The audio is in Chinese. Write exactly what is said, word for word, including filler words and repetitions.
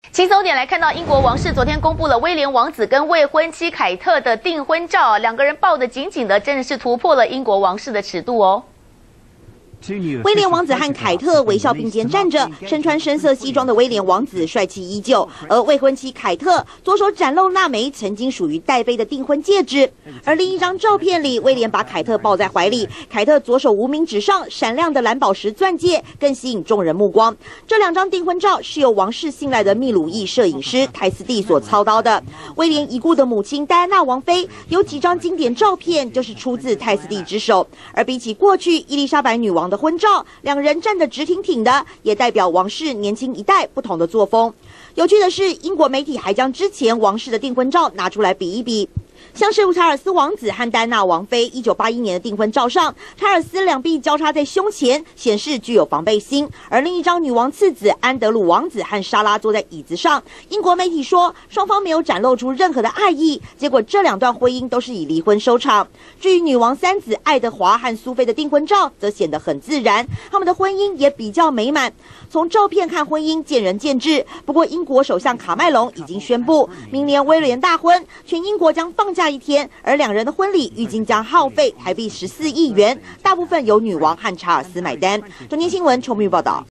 轻松点来看到，英国王室昨天公布了威廉王子跟未婚妻凯特的订婚照，两个人抱得紧紧的，真的是突破了英国王室的尺度哦。 威廉王子和凯特微笑并肩站着，身穿深色西装的威廉王子帅气依旧，而未婚妻凯特左手展露那枚曾经属于戴妃的订婚戒指，而另一张照片里，威廉把凯特抱在怀里，凯特左手无名指上闪亮的蓝宝石钻戒更吸引众人目光。这两张订婚照是由王室信赖的秘鲁裔摄影师泰斯蒂所操刀的。威廉已故的母亲戴安娜王妃有几张经典照片就是出自泰斯蒂之手，而比起过去伊丽莎白女王的婚照，两人站得直挺挺的，也代表王室年轻一代不同的作风。有趣的是，英国媒体还将之前王室的订婚照拿出来比一比。 像是查尔斯王子和戴安娜王妃一九八一年的订婚照上，查尔斯两臂交叉在胸前，显示具有防备心；而另一张女王次子安德鲁王子和莎拉坐在椅子上。英国媒体说，双方没有展露出任何的爱意，结果这两段婚姻都是以离婚收场。至于女王三子爱德华和苏菲的订婚照，则显得很自然，他们的婚姻也比较美满。从照片看婚姻见仁见智，不过英国首相卡麦隆已经宣布，明年威廉大婚，全英国将放假 一天，而两人的婚礼预计将耗费台币十四亿元，大部分由女王和查尔斯买单。中天新闻邱明玉报道。